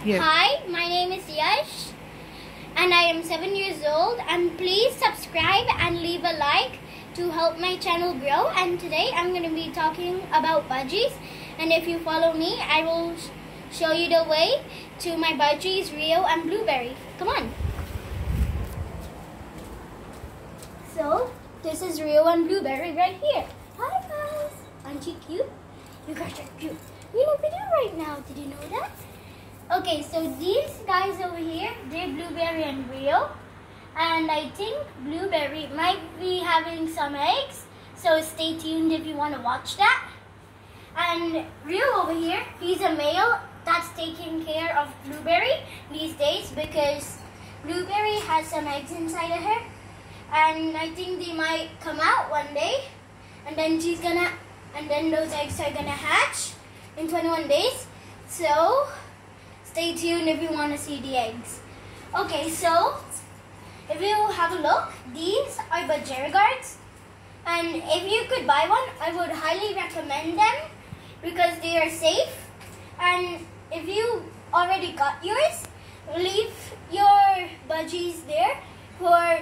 Here. Hi, my name is Yash and I am 7 years old, and please subscribe and leave a like to help my channel grow. And today I'm going to be talking about budgies, and if you follow me I will show you the way to my budgies Rio and Blueberry. Come on. So this is Rio and Blueberry right here. Hi guys, aren't you cute? You guys are cute. We're in a video right now, did you know that? Okay, so these guys over here, they're Blueberry and Rio. And I think Blueberry might be having some eggs, so stay tuned if you want to watch that. And Rio over here, he's a male that's taking care of Blueberry these days because Blueberry has some eggs inside of her. And I think they might come out one day, and then those eggs are gonna hatch in 21 days. So stay tuned if you want to see the eggs. Okay, so if you have a look, these are Budgerigars, and if you could buy one, I would highly recommend them because they are safe. And if you already got yours, leave your budgies there for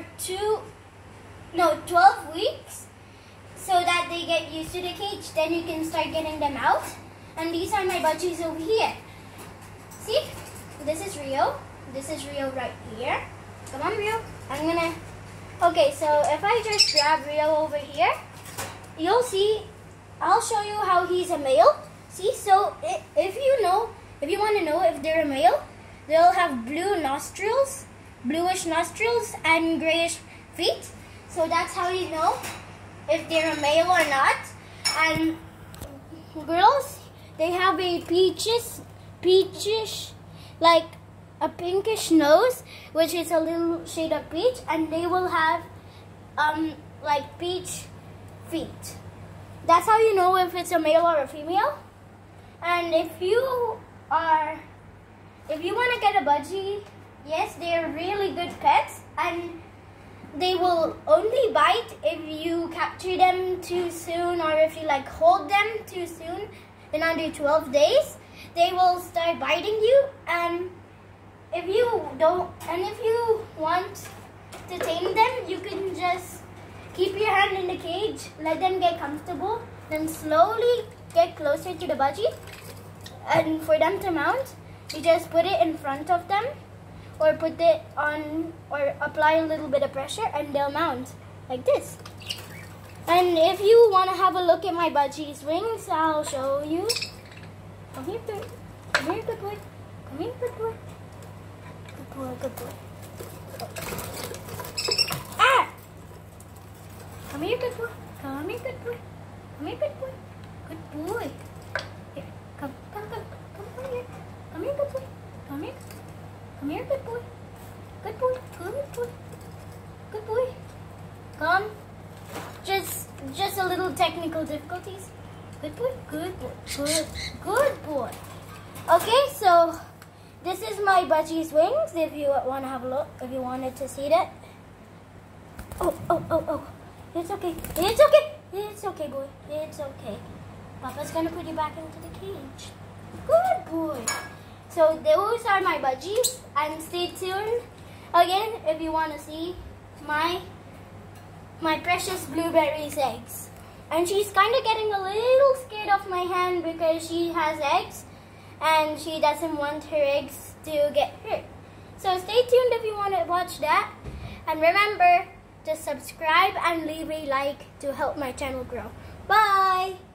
12 weeks so that they get used to the cage. Then you can start getting them out. And these are my budgies over here. See, this is Rio. This is Rio right here. Come on, Rio. Okay, so if I just grab Rio over here, you'll see, I'll show you how he's a male. See, so if you want to know if they're a male, they'll have bluish nostrils and grayish feet. So that's how you know if they're a male or not. And girls, they have a peachish, like a pinkish nose, which is a little shade of peach, and they will have like peach feet. That's how you know if it's a male or a female. And if you want to get a budgie, yes, they're really good pets, and they will only bite if you capture them too soon, or if you hold them too soon. In under 12 days, they will start biting you. And if you want to tame them, you can just keep your hand in the cage, let them get comfortable, then slowly get closer to the budgie. And for them to mount, you just put it in front of them, or put it on, or apply a little bit of pressure, and they'll mount like this. And if you want to have a look at my budgie's wings, I'll show you. Come here, good boy. Come here, good boy. Come here, good boy. Good boy, good boy. Ah! Come here, good boy. Come here, good boy. Come here, good boy. Good boy. Here, come here. Come here, good boy. Come here. Come here, good boy. Good boy. Good boy. Good boy. Come. Just a little technical difficulties. Good boy. Good boy. Good boy. Okay, so this is my budgie's wings. If you want to have a look, if you wanted to see that. Oh. It's okay. It's okay. It's okay, boy. It's okay. Papa's gonna put you back into the cage. Good boy. So those are my budgies, and stay tuned again if you want to see my precious Blueberry's eggs. And she's kind of getting a little scared of my hand because she has eggs and she doesn't want her eggs to get hurt. So stay tuned if you want to watch that. And remember to subscribe and leave a like to help my channel grow. Bye!